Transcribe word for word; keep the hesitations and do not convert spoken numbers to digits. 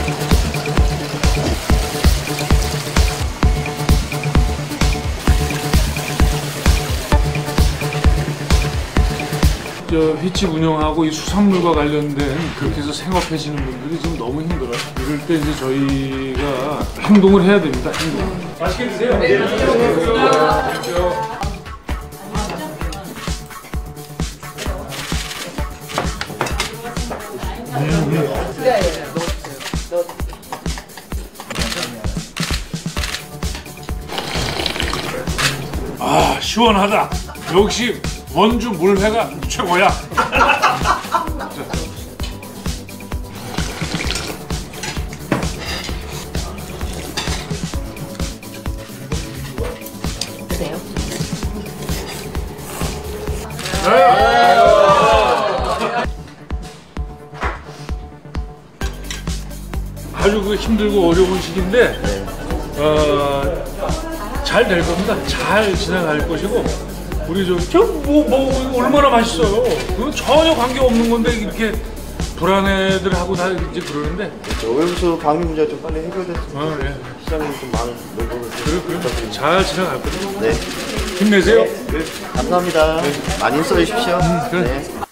저 횟집 운영하고 이 수산물과 관련된 그렇게 해서 생업하시는 분들이 지금 너무 힘들어요. 이럴 때 이제 저희가 행동을 해야 됩니다. 행동. 맛있게 드세요. 네, 안녕하세요. 아, 시원하다. 역시 원주 물회가 최고야. 드세요. 아주 그 힘들고 어려운 시기인데 어, 잘 될 겁니다. 잘 지나갈 것이고 우리 저저뭐 뭐 얼마나 맛있어요. 그건 전혀 관계 없는 건데 이렇게 불안해들 하고 다 이제 그러는데. 그렇죠. 오염수 방류 문제가 좀 빨리 해결됐으면 어, 예. 시장이 좀 많은 노력을 그래 그래 잘 지나갈 거죠. 네. 힘내세요. 네. 감사합니다. 네. 많이 써주십시오. 음, 그래. 네.